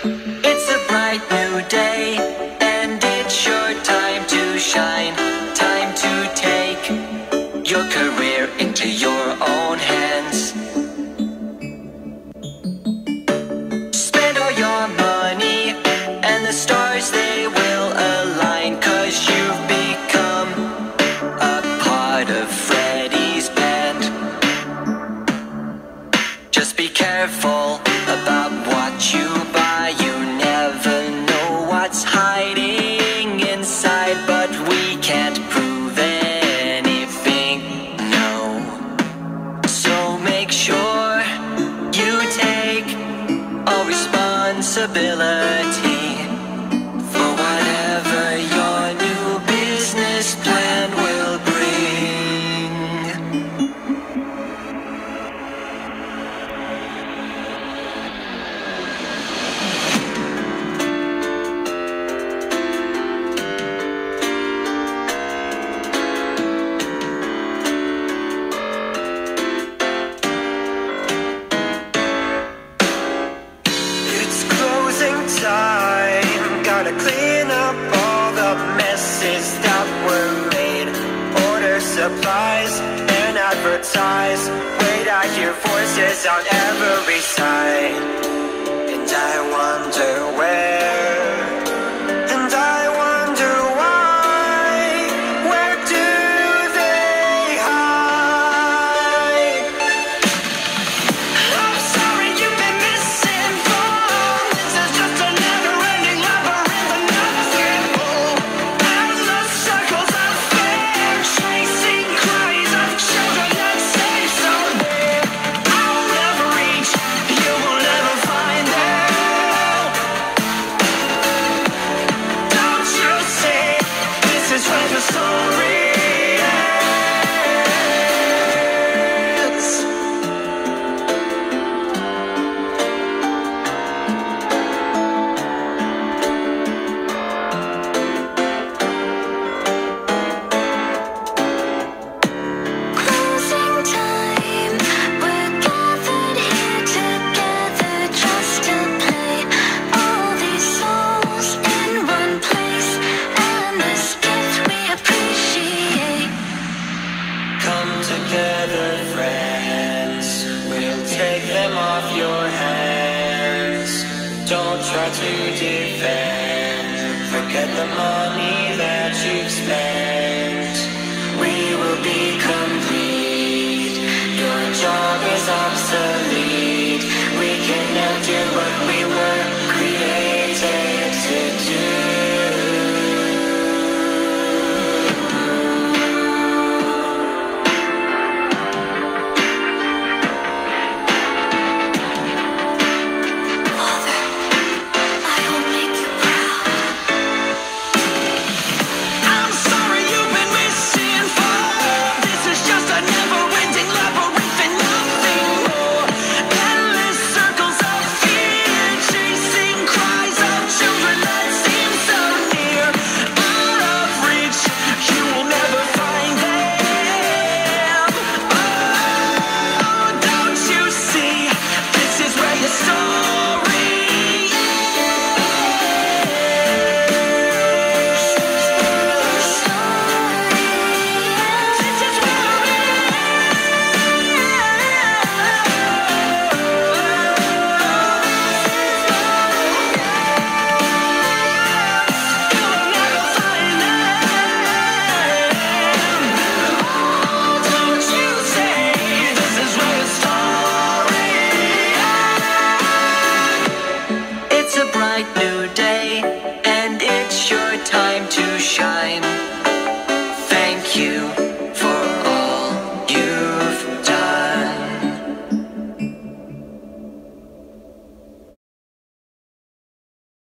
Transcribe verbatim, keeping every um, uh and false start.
It's a bright new day, and it's your time to shine. Time to take your career into your own hands. Spend all your money, and the stars, they will align. 'Cause you've become a part of Freddy's band. Just be careful about what you buy. You never know what's hiding inside, but we can't prove anything, no. So make sure you take all responsibility for whatever your new business plan will bring. Time. Gotta clean up all the messes that were made. Order supplies and advertise. Wait, I hear voices on every side, and I wonder where, and I wonder why. Where do they hide? I'm sorry you've been misinformed. This is just a never-ending labyrinth of nothing more. Endless circles of fear, chasing cries of children that seem so near. I'll never reach, you will never find them. Don't you see, this is where the story ends. Closing time, we're gathered here together just to play. All these souls in one place, and this gift we appreciate. Come together, friends, we'll take them off your hands. Don't try to defend, forget the money that you've spent. We will be complete, your job is obsolete. We can now do what we were created to do. Father, I will make you proud. I'm sorry you've been misinformed. This is just a never-ending labyrinth and nothing more. Endless circles of fear, chasing cries of children that seem so near. Out of reach, you will never find them. Oh, don't you see, this is where your story This is where you'll never find them. Don't you say, this is where your story ends. It's a bright new day, and it's your time to shine. Thank you